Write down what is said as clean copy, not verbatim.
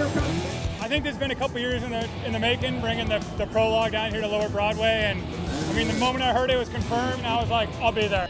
I think there's been a couple years in the making, bringing the prologue down here to Lower Broadway, and I mean, the moment I heard it was confirmed, I was like, I'll be there.